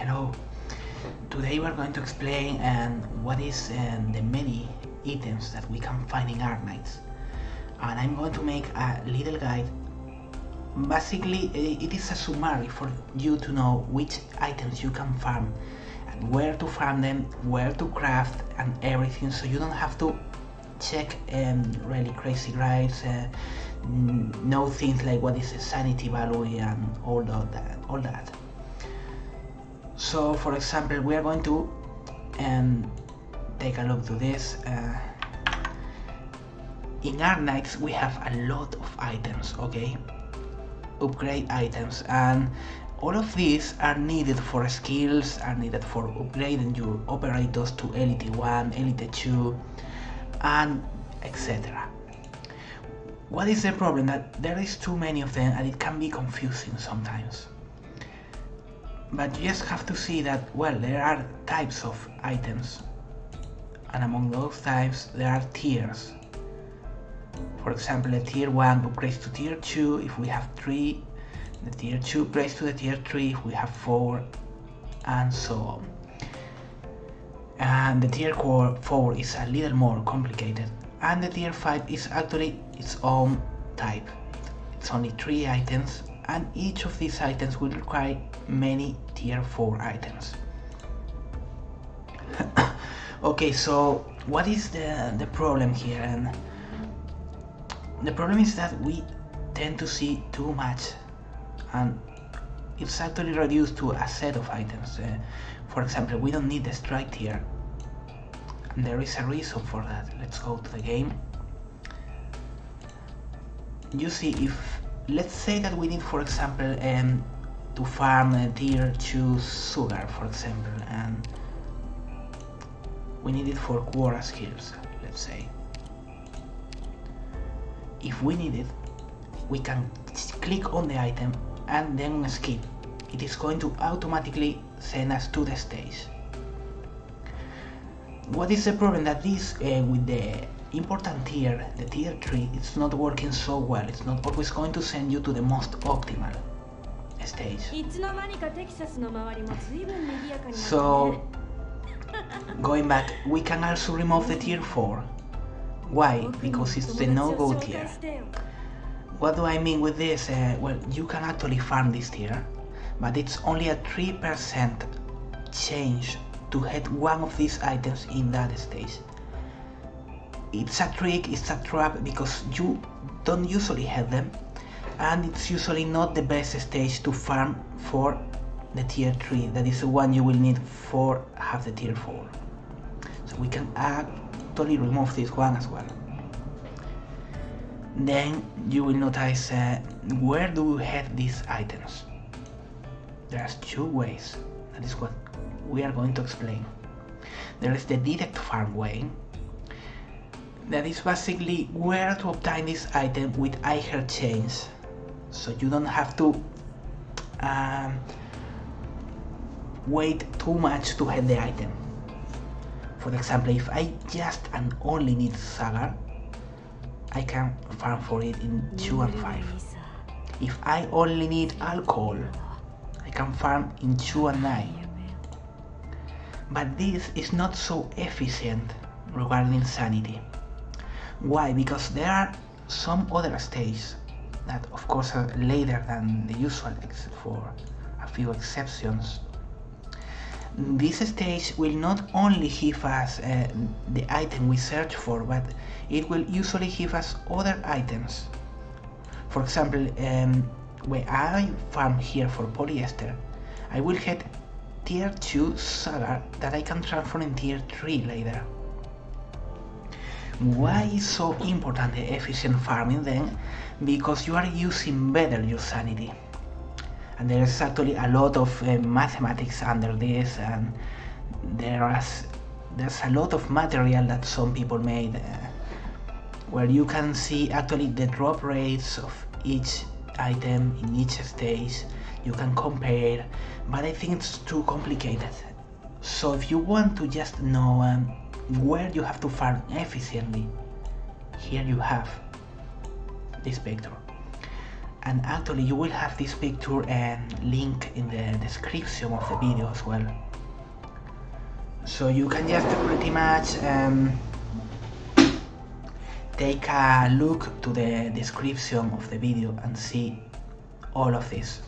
Hello. Today we're going to explain what is the many items that we can find in Arknights, and I'm going to make a little guide. Basically, it is a summary for you to know which items you can farm and where to farm them, where to craft and everything, so you don't have to check really crazy guides, know things like what is the sanity value and all that. So for example, we are going to take a look to this. In Arknights we have a lot of items, okay? Upgrade items, and all of these are needed for skills, are needed for upgrading your operators to Elite 1, Elite 2 and etc. What is the problem? That there is too many of them and it can be confusing sometimes. But you just have to see that, well, there are types of items, and among those types there are tiers. For example, the tier 1 upgrades to tier 2 if we have 3, the tier 2 upgrades to the tier 3 if we have 4, and so on. And the tier 4 is a little more complicated, and the tier 5 is actually its own type. It's only 3 items, and each of these items will require many tier 4 items. Okay, so what is the problem here? And the problem is that we tend to see too much, and it's actually reduced to a set of items. For example, we don't need the strike tier, and there is a reason for that. Let's go to the game. You see, if let's say that we need, for example, to farm a tier 2 sugar, for example, and we need it for Quora skills, let's say. If we need it, we can click on the item and then skip. It is going to automatically send us to the stage. What is the problem? That this with the important tier, the tier 3, it's not working so well. It's not always going to send you to the most optimal stage. So going back, we can also remove the tier 4. Why? Because it's the no-go tier. What do I mean with this? Well, you can actually farm this tier, but it's only a 3% change to hit one of these items in that stage. It's a trick, it's a trap, because you don't usually hit them, and it's usually not the best stage to farm for the tier 3. That is the one you will need for have the tier 4. So we can actually remove this one as well. Then you will notice where do we have these items. There's 2 ways. That is what we are going to explain. There is the direct farm way. That is basically where to obtain this item with Eiger chains, so you don't have to wait too much to hit the item. For example, if I just and only need Sagar, I can farm for it in 2 and 5. If I only need alcohol, I can farm in 2 and 9. But this is not so efficient regarding sanity. Why? Because there are some other stages that of course are later than the usual, except for a few exceptions. This stage will not only give us the item we search for, but it will usually give us other items. For example, when I farm here for polyester, I will get tier 2 Sagar that I can transform in tier 3 later. Why is so important the efficient farming then? Because you are using better your sanity. And there's actually a lot of mathematics under this, and there's a lot of material that some people made where you can see actually the drop rates of each item in each stage. You can compare, but I think it's too complicated. So if you want to just know where you have to farm efficiently, here you have this vector. And actually you will have this picture and link in the description of the video as well. So you can just pretty much take a look to the description of the video and see all of this.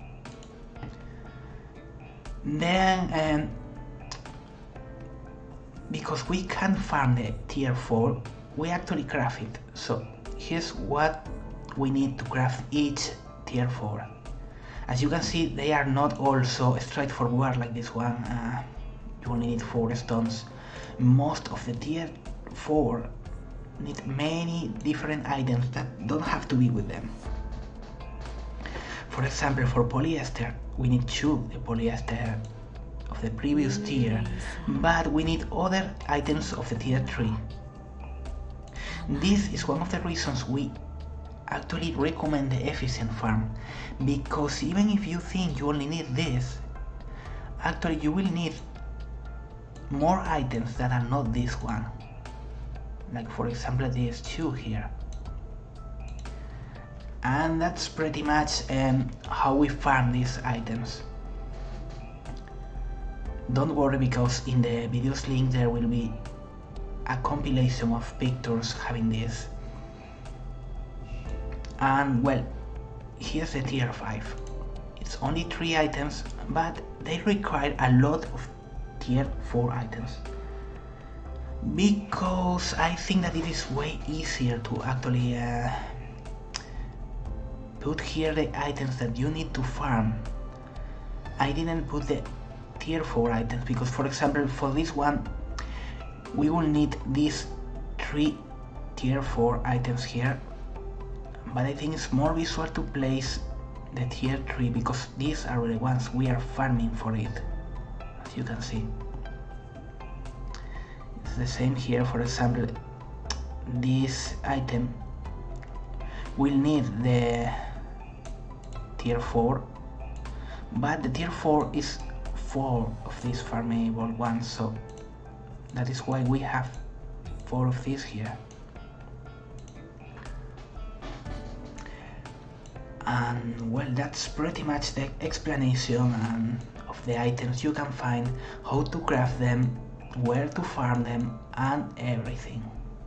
Then because we can't farm the tier 4, we actually craft it. So here's what we need to craft each tier 4. As you can see, they are not all so straightforward like this one. You only need 4 stones. Most of the tier 4 need many different items that don't have to be with them. For example, for polyester, we need 2 the polyester of the previous tier, but we need other items of the tier 3. This is one of the reasons we actually recommend the efficient farm, because even if you think you only need this, actually you will need more items that are not this one, like for example these 2 here. And that's pretty much how we farm these items. Don't worry, because in the video's link there will be a compilation of pictures having this. And well, here's the tier 5. It's only 3 items, but they require a lot of tier 4 items, because I think that it is way easier to actually put here the items that you need to farm. I didn't put the tier 4 items because, for example, for this one we will need these 3 tier 4 items here, but I think it's more visual to place the tier 3 because these are the ones we are farming for it, as you can see. It's the same here. For example, this item will need the tier 4, but the tier 4 is 4 of these farmable ones, so that is why we have 4 of these here. And well, that's pretty much the explanation of the items you can find, how to craft them, where to farm them, and everything.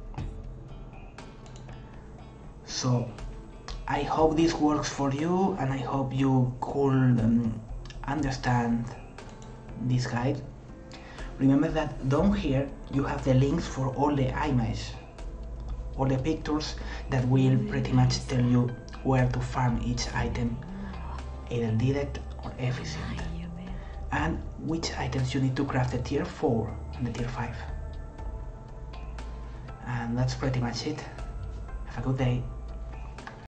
So I hope this works for you, and I hope you could understand this guide. Remember that down here you have the links for all the images, all the pictures that will pretty much tell you where to farm each item, either direct or efficient, and which items you need to craft the tier 4 and the tier 5. And that's pretty much it. Have a good day.